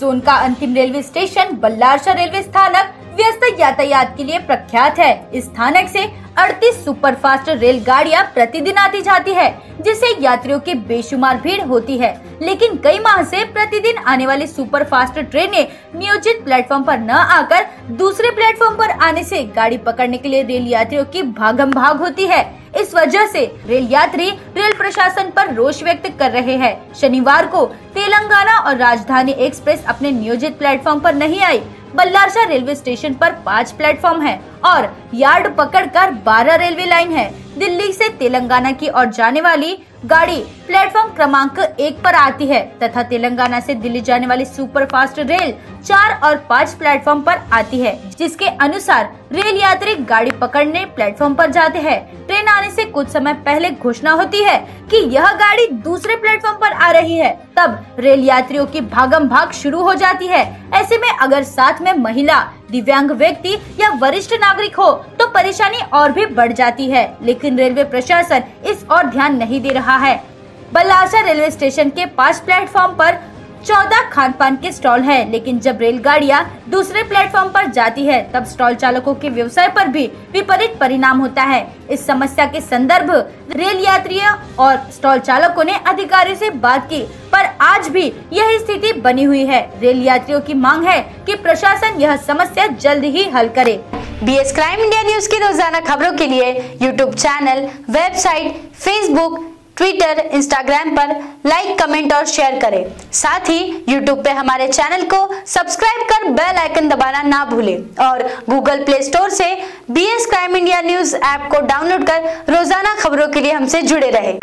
Zone का अंतिम railway station Ballarshah railway स्थानक व्यस्त यातायात के लिए प्रख्यात है। इस स्थानक से 38 सुपरफास्ट रेलगाड़ियां प्रतिदिन आती जाती है, जिससे यात्रियों की बेशुमार भीड़ होती है। लेकिन कई माह से प्रतिदिन आने वाली सुपरफास्ट ट्रेनें नियोजित प्लेटफॉर्म पर न आकर दूसरे प्लेटफॉर्म पर आने से गाड़ी पकड़ने के लिए रेल यात्रियों की भागम भाग होती है। इस वजह से रेल यात्री रेल प्रशासन पर रोष व्यक्त कर रहे हैं। शनिवार को तेलंगाना और राजधानी एक्सप्रेस अपने नियोजित प्लेटफॉर्म पर नहीं आई। बल्लारशाह रेलवे स्टेशन पर 5 प्लेटफॉर्म है और यार्ड पकड़कर 12 रेलवे लाइन है। दिल्ली से तेलंगाना की ओर जाने वाली गाड़ी प्लेटफॉर्म क्रमांक 1 पर आती है तथा तेलंगाना से दिल्ली जाने वाली सुपरफास्ट रेल 4 और 5 प्लेटफॉर्म पर आती है, जिसके अनुसार रेल यात्री गाड़ी पकड़ने प्लेटफॉर्म पर जाते हैं। ट्रेन आने से कुछ समय पहले घोषणा होती है कि यह गाड़ी दूसरे प्लेटफॉर्म पर आ रही है, तब रेल यात्रियों की भागम भाग शुरू हो जाती है। ऐसे में अगर साथ में महिला, दिव्यांग व्यक्ति या वरिष्ठ नागरिक हो तो परेशानी और भी बढ़ जाती है, लेकिन रेलवे प्रशासन इस ओर ध्यान नहीं दे रहा है। बल्लारशाह रेलवे स्टेशन के 5 प्लेटफॉर्म पर 14 खान पान के स्टॉल है, लेकिन जब रेलगाड़ियां दूसरे प्लेटफॉर्म पर जाती है तब स्टॉल चालकों के व्यवसाय पर भी विपरीत परिणाम होता है। इस समस्या के संदर्भ रेल यात्रियों और स्टॉल चालकों ने अधिकारी से बात की, पर आज भी यही स्थिति बनी हुई है। रेल यात्रियों की मांग है कि प्रशासन यह समस्या जल्द ही हल करे। BS क्राइम इंडिया न्यूज की रोजाना खबरों के लिए YouTube channel, website, Facebook, Twitter, Instagram पर लाइक, कमेंट और शेयर करें। साथ ही यूट्यूब पे हमारे चैनल को सब्सक्राइब कर बेल आइकन दबाना ना भूलें और गूगल प्ले स्टोर से BS crime India news app को डाउनलोड कर रोजाना खबरों के लिए हमसे जुड़े रहें।